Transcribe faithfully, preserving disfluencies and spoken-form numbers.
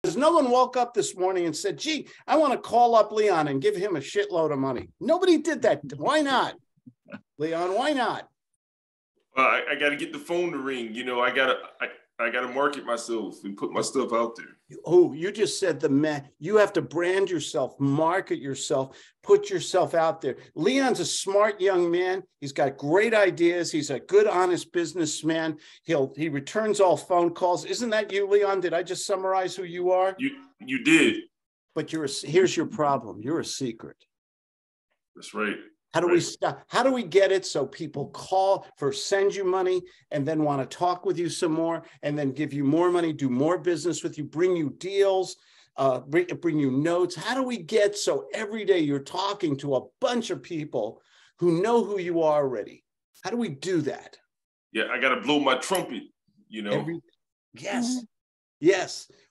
no one woke up this morning and said, gee, I want to call up Leon and give him a shitload of money. Nobody did that. Why not? Leon, why not? Uh, I, I got to get the phone to ring. You know, I got to I, I got to market myself and put my stuff out there. Oh, you just said the man. You have to brand yourself, market yourself, put yourself out there. Leon's a smart young man. He's got great ideas. He's a good, honest businessman. He'll he returns all phone calls. Isn't that you, Leon? Did I just summarize who you are? You you did. But you're a, here's your problem. You're a secret. That's right. How do right. we stop? How do we get it so people call for send you money and then want to talk with you some more and then give you more money, do more business with you, bring you deals, uh, bring, bring you notes? How do we get so every day you're talking to a bunch of people who know who you are already? How do we do that? Yeah, I got to blow my trumpet, you know. Every, yes, yes.